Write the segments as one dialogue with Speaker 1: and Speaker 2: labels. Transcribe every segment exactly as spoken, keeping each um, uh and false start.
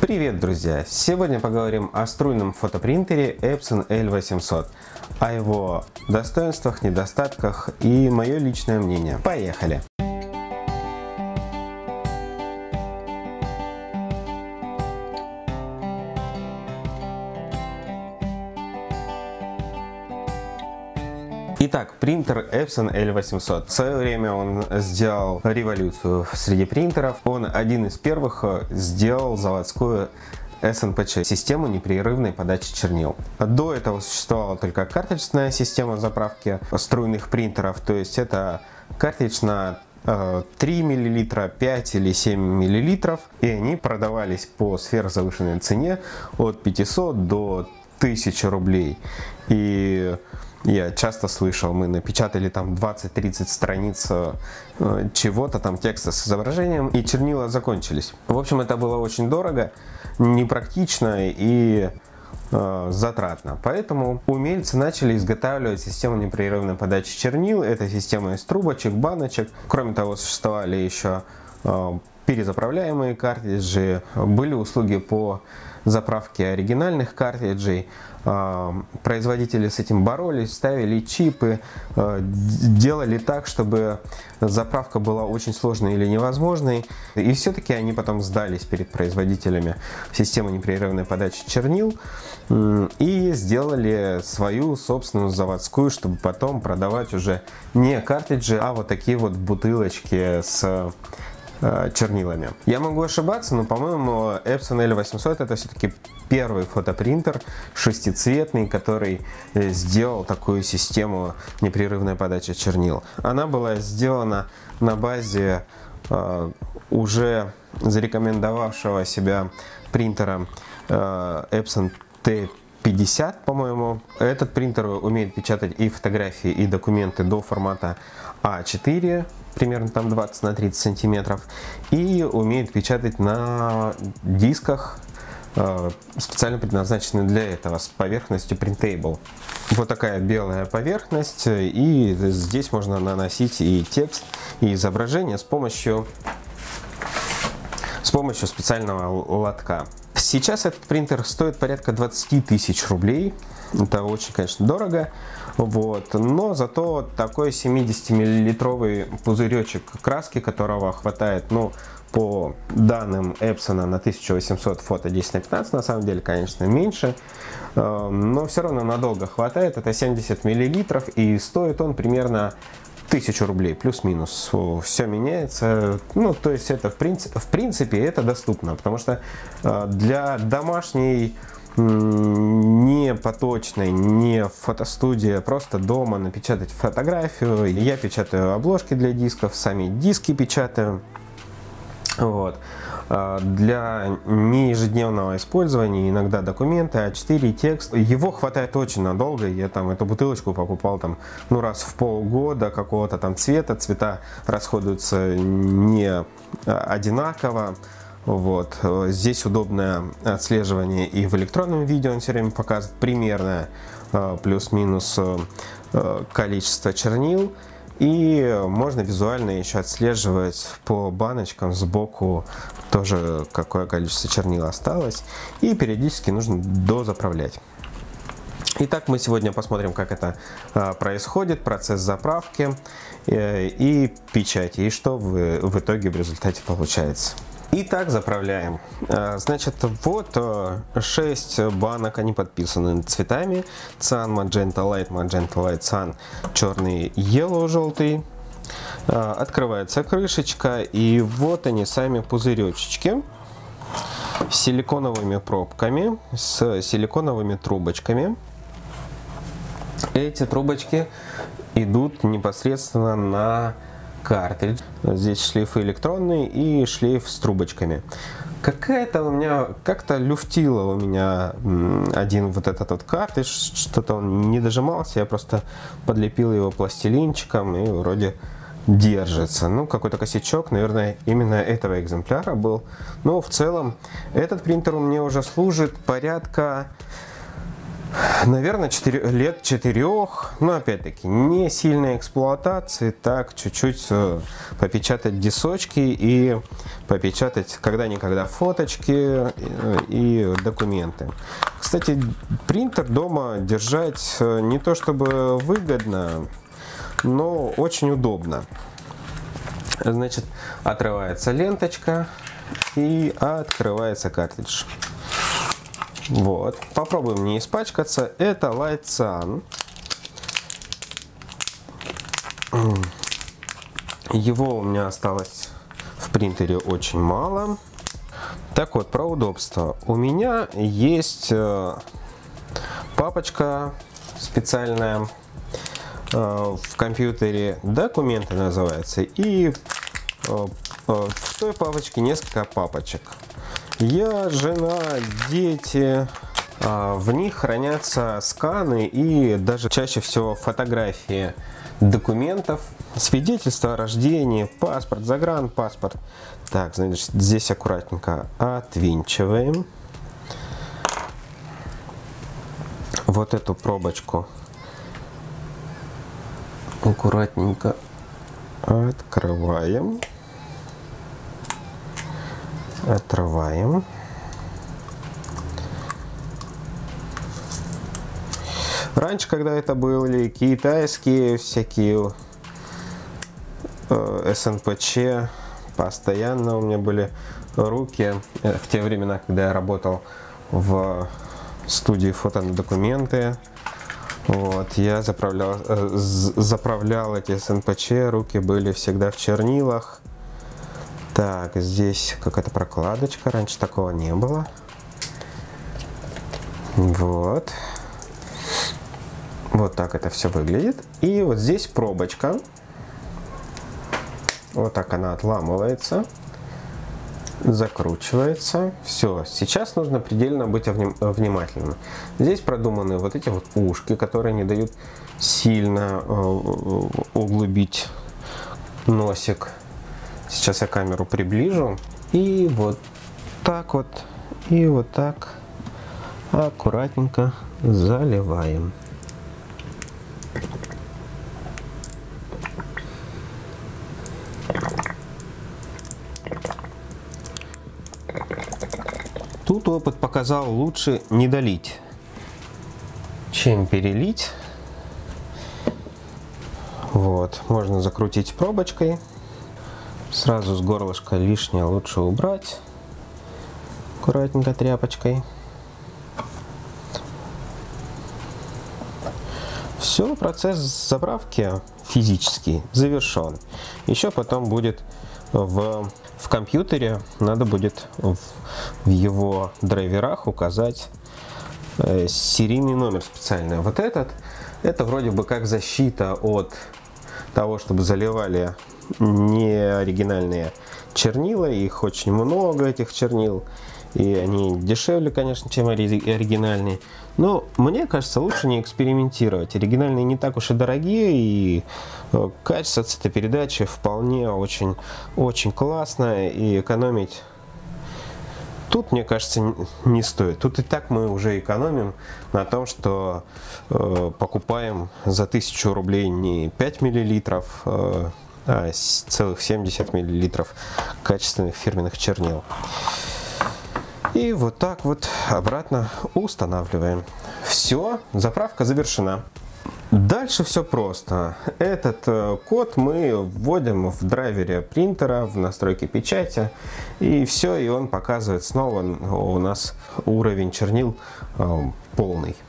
Speaker 1: Привет, друзья! Сегодня поговорим о струйном фотопринтере Epson эль восемьсот, о его достоинствах, недостатках и мое личное мнение. Поехали! Итак, принтер Epson эль восемьсот. В свое время он сделал революцию среди принтеров. Он один из первых сделал заводскую эс эн пэ че, систему непрерывной подачи чернил. До этого существовала только картриджная система заправки струйных принтеров, то есть это картридж на три миллилитра, пять или семь миллилитров, и они продавались по сверхзавышенной цене от пятисот до тысячи рублей. И я часто слышал, мы напечатали там двадцать-тридцать страниц э, чего-то, там текста с изображением, и чернила закончились. В общем, это было очень дорого, непрактично и э, затратно. Поэтому умельцы начали изготавливать систему непрерывной подачи чернил. Это система из трубочек, баночек. Кроме того, существовали еще э, перезаправляемые картриджи, были услуги по заправке оригинальных картриджей. Производители с этим боролись, ставили чипы, делали так, чтобы заправка была очень сложной или невозможной. И все-таки они потом сдались перед производителями системы непрерывной подачи чернил и сделали свою собственную заводскую, чтобы потом продавать уже не картриджи, а вот такие вот бутылочки с чернилами. Я могу ошибаться, но, по-моему, Epson эль восемьсот это все-таки первый фотопринтер шестицветный, который сделал такую систему непрерывной подачи чернил. Она была сделана на базе э, уже зарекомендовавшего себя принтера э, Epson тэ пятьдесят, по-моему. Этот принтер умеет печатать и фотографии, и документы до формата а четыре, примерно там двадцать на тридцать сантиметров, и умеет печатать на дисках, э, специально предназначенных для этого, с поверхностью Printable. Вот такая белая поверхность, и здесь можно наносить и текст, и изображение с помощью, с помощью специального лотка. Сейчас этот принтер стоит порядка двадцати тысяч рублей. Это очень, конечно, дорого. Вот. Но зато такой семидесятимиллилитровый пузыречек краски, которого хватает, ну, по данным Epson, на тысячу восемьсот фото десять на пятнадцать, на самом деле, конечно, меньше. Но все равно надолго хватает. Это семьдесят миллилитров, и стоит он примерно тысячу рублей, плюс-минус. Все меняется. Ну, то есть это в принципе, в принципе это доступно, потому что для домашней, не поточной, не фотостудии, просто дома напечатать фотографию. Я печатаю обложки для дисков, сами диски печатаю. Вот. Для неежедневного использования иногда документы, а четыре, текст. Его хватает очень надолго. Я там эту бутылочку покупал там, ну, раз в полгода какого-то там цвета. Цвета расходуются не одинаково. Вот. Здесь удобное отслеживание и в электронном видео, он все время показывает примерное плюс-минус количество чернил. И можно визуально еще отслеживать по баночкам сбоку тоже, какое количество чернил осталось. И периодически нужно дозаправлять. Итак, мы сегодня посмотрим, как это происходит, процесс заправки и печати, и что в, в итоге в результате получается. Итак, заправляем. Значит, вот шесть банок, они подписаны цветами. Cyan, Magenta Light, Magenta Light, Cyan, черный, Yellow, желтый. Открывается крышечка, и вот они сами пузыречки с силиконовыми пробками, с силиконовыми трубочками. Эти трубочки идут непосредственно на картридж. Здесь шлейфы электронные и шлейф с трубочками. Какая-то у меня, как-то люфтило у меня один вот этот вот картридж, что-то он не дожимался, я просто подлепил его пластилинчиком и вроде держится. Ну, какой-то косячок, наверное, именно этого экземпляра был. Но в целом этот принтер у меня уже служит порядка наверное, четыре, лет четырех, но опять-таки не сильной эксплуатации, так чуть-чуть попечатать дисочки и попечатать когда-никогда фоточки и документы. Кстати, принтер дома держать не то чтобы выгодно, но очень удобно. Значит, отрывается ленточка и открывается картридж. Вот, попробуем не испачкаться. Это Lightsun. Его у меня осталось в принтере очень мало. Так вот, про удобство. У меня есть папочка специальная в компьютере, документы называется, и в той папочке несколько папочек. Я, жена, дети, в них хранятся сканы и даже чаще всего фотографии документов, свидетельство о рождении, паспорт, загранпаспорт. Так, значит, здесь аккуратненько отвинчиваем вот эту пробочку, аккуратненько открываем. Отрываем. Раньше, когда это были китайские всякие э, эс эн пэ че, постоянно у меня были руки. В те времена, когда я работал в студии фото на документы, вот, я заправлял, э, заправлял эти эс эн пэ че, руки были всегда в чернилах. Так, здесь какая-то прокладочка, раньше такого не было. Вот. Вот так это все выглядит. И вот здесь пробочка. Вот так она отламывается, закручивается. Все, сейчас нужно предельно быть внимательным. Здесь продуманы вот эти вот ушки, которые не дают сильно углубить носик. Сейчас я камеру приближу. И вот так вот, и вот так аккуратненько заливаем. Тут опыт показал, лучше не долить, чем перелить. Вот, можно закрутить пробочкой. Сразу с горлышка лишнее лучше убрать аккуратненько тряпочкой. Все, процесс заправки физический завершен. Еще потом будет в, в компьютере, надо будет в, в его драйверах указать э, серийный номер специальный. Вот этот, это вроде бы как защита от того, чтобы заливали не оригинальные чернила, их очень много, этих чернил, и они дешевле, конечно, чем оригинальные, но мне кажется, лучше не экспериментировать. Оригинальные не так уж и дорогие, и качество цветопередачи вполне очень, очень классное, и экономить тут, мне кажется, не стоит. Тут и так мы уже экономим на том, что э, покупаем за тысячу рублей не пять миллилитров, э, а целых семьдесят миллилитров качественных фирменных чернил. И вот так вот обратно устанавливаем. Все, заправка завершена. Дальше все просто. Этот э, код мы вводим в драйвере принтера, в настройки печати, и все, и он показывает снова у нас уровень чернил э, полный.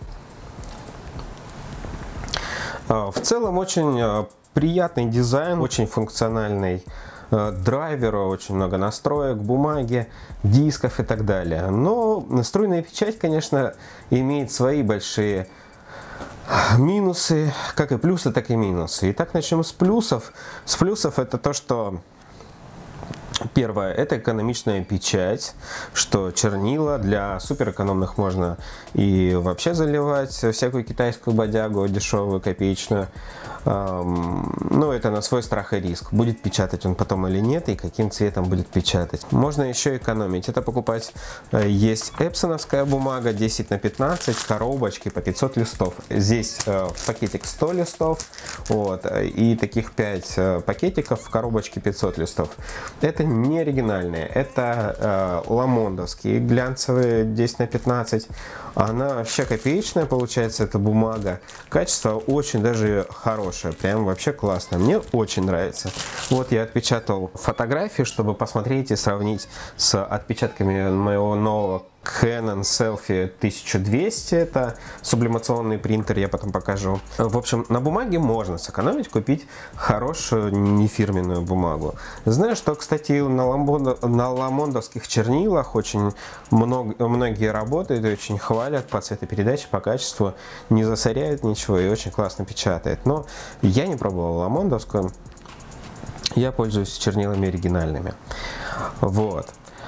Speaker 1: Э, в целом очень э, приятный дизайн, очень функциональный э, драйвер, очень много настроек, бумаги, дисков и так далее. Но струйная печать, конечно, имеет свои большие минусы, как и плюсы, так и минусы. Итак, начнем с плюсов. С плюсов это то, что Первое – это экономичная печать, что чернила для суперэкономных можно и вообще заливать всякую китайскую бодягу, дешевую, копеечную. Ну, это на свой страх и риск. Будет печатать он потом или нет, и каким цветом будет печатать. Можно еще экономить. Это покупать. Есть эпсоновская бумага десять на пятнадцать, коробочки по пятьсот листов. Здесь пакетик сто листов, вот, и таких пять пакетиков в коробочке пятьсот листов. Это не оригинальные, это э, ламондовские глянцевые десять на пятнадцать. Она вообще копеечная получается, эта бумага. Качество очень даже хорошее, прям вообще классно. Мне очень нравится. Вот я отпечатал фотографии, чтобы посмотреть и сравнить с отпечатками моего нового Canon Selfie тысяча двести, это сублимационный принтер, я потом покажу. В общем, на бумаге можно сэкономить, купить хорошую нефирменную бумагу. Знаю, что, кстати, на, ламбондо, на ламондовских чернилах очень много, многие работают и очень хвалят по цветопередаче, по качеству, не засоряют ничего и очень классно печатает. Но я не пробовал ламондовскую, я пользуюсь чернилами оригинальными. Вот.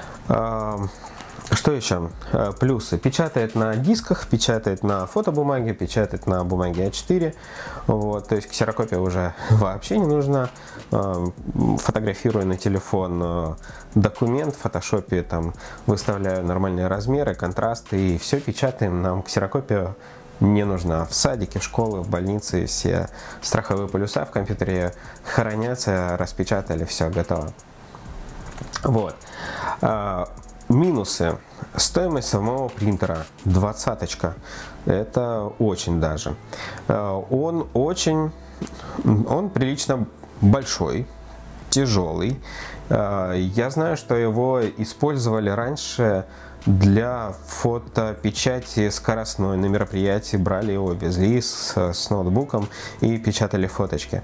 Speaker 1: Что еще? Плюсы. Печатает на дисках, печатает на фотобумаге, печатает на бумаге а четыре. Вот, то есть ксерокопия уже вообще не нужна. Фотографирую на телефон документ, в фотошопе там выставляю нормальные размеры, контрасты и все печатаем. Нам ксерокопия не нужна. В садике, в школе, в больнице все страховые полюса в компьютере хранятся, распечатали, все готово. Вот. Минусы. Стоимость самого принтера двадцаточка. Это очень даже. Он очень, он прилично большой, тяжелый. Я знаю, что его использовали раньше для фотопечати скоростной. На мероприятии брали его, везли с, с ноутбуком и печатали фоточки.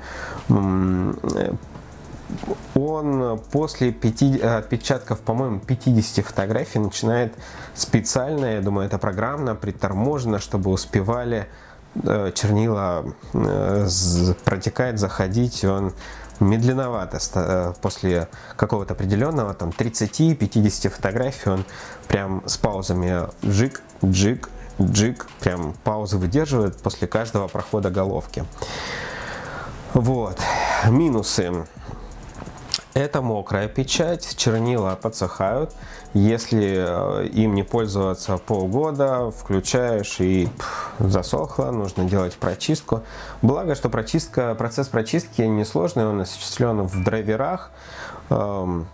Speaker 1: Он после пяти отпечатков, по-моему, пятидесяти фотографий начинает специально, я думаю, это программно, приторможено, чтобы успевали чернила протекать, заходить, и он медленновато после какого-то определенного, там, тридцати-пятидесяти фотографий, он прям с паузами джик, джик, джик, прям паузы выдерживает после каждого прохода головки. Вот. Минусы. Это мокрая печать, чернила подсыхают. Если им не пользоваться полгода, включаешь и пфф, засохло, нужно делать прочистку. Благо, что прочистка, процесс прочистки несложный, он осуществлен в драйверах. Он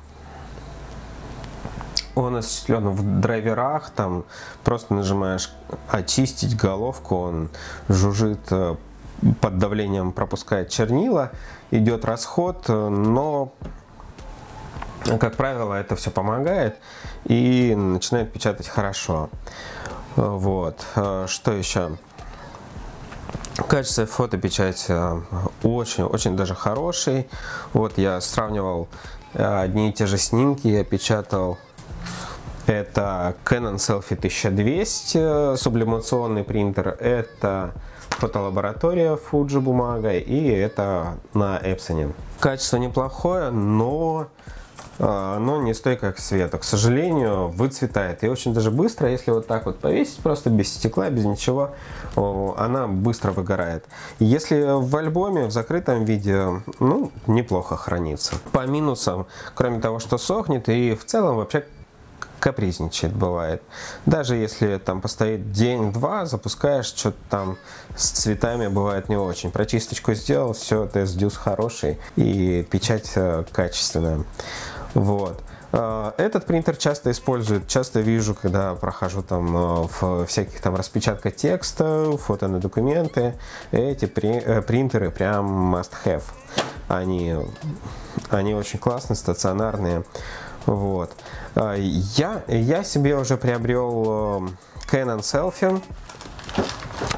Speaker 1: осуществлен в драйверах, там просто нажимаешь очистить головку, он жужжит, под давлением пропускает чернила, идет расход, но, как правило, это все помогает и начинает печатать хорошо. Вот. Что еще? Качество фотопечати очень-очень даже хороший. Вот я сравнивал одни и те же снимки, я печатал. Это Canon Selfie тысяча двести, сублимационный принтер. Это фотолаборатория Fuji бумага, и это на Epson. Качество неплохое, но оно не стойкое к свету. К сожалению, выцветает. И очень даже быстро, если вот так вот повесить, просто без стекла, без ничего, она быстро выгорает. Если в альбоме, в закрытом виде, ну, неплохо хранится. По минусам, кроме того, что сохнет, и в целом вообще капризничает, бывает. Даже если там постоит день-два, запускаешь, что-то там с цветами бывает не очень. Прочисточку сделал, все, тест-дюз хороший и печать качественная. Вот. Этот принтер часто используют, часто вижу, когда прохожу там в всяких там распечатках текста, фото на документы. Эти принтеры прям must have. Они, они очень классные, стационарные. Вот. Я, я себе уже приобрел Canon Selfie.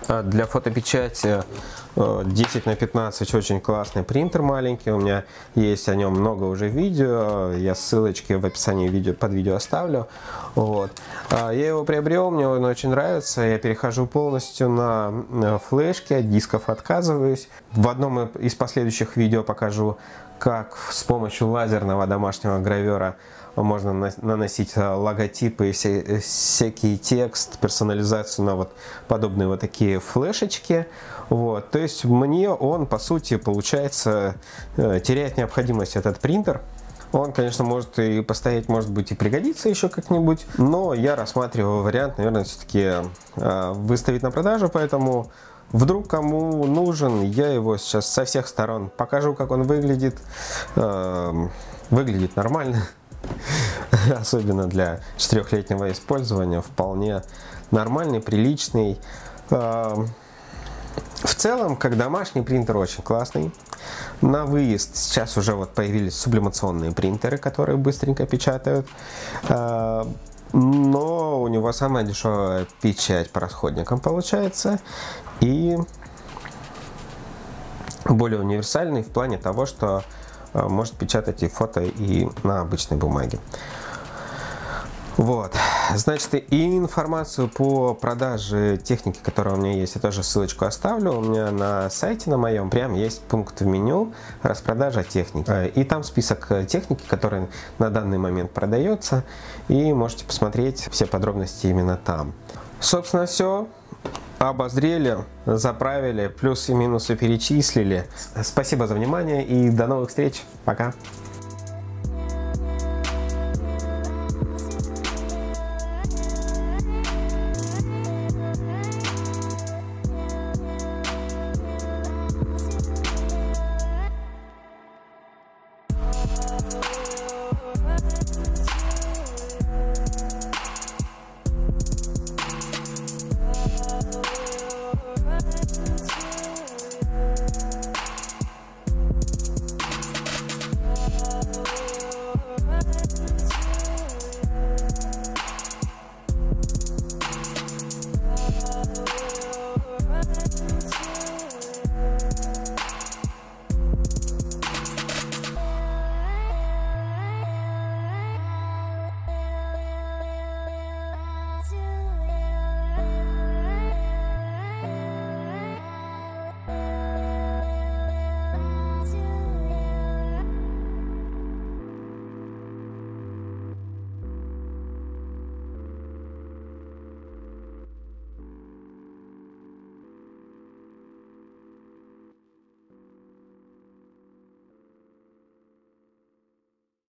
Speaker 1: Для фотопечати десять на пятнадцать очень классный принтер маленький. У меня есть о нем много уже видео. Я ссылочки в описании видео, под видео оставлю. Вот. Я его приобрел, мне он очень нравится. Я перехожу полностью на флешки, от дисков отказываюсь. В одном из последующих видео покажу, как с помощью лазерного домашнего гравера можно наносить логотипы и все, всякий текст, персонализацию на вот подобные вот такие флешечки. Вот. То есть мне он, по сути, получается, теряет необходимость этот принтер. Он, конечно, может и постоять, может быть, и пригодится еще как-нибудь, но я рассматриваю вариант, наверное, все-таки выставить на продажу, поэтому вдруг кому нужен, я его сейчас со всех сторон покажу, как он выглядит. Выглядит нормально. Особенно для четырехлетнего использования вполне нормальный, приличный. В целом, как домашний принтер, очень классный. На выезд сейчас уже вот появились сублимационные принтеры, которые быстренько печатают. Но у него самая дешевая печать по расходникам получается. И более универсальный в плане того, что может печатать и фото, и на обычной бумаге. Вот, значит, и информацию по продаже техники, которая у меня есть, я тоже ссылочку оставлю. У меня на сайте на моем прям есть пункт в меню распродажа техники. И там список техники, которая на данный момент продается. И можете посмотреть все подробности именно там. Собственно, все. Обозрели, заправили, плюсы и минусы перечислили. Спасибо за внимание и до новых встреч. Пока.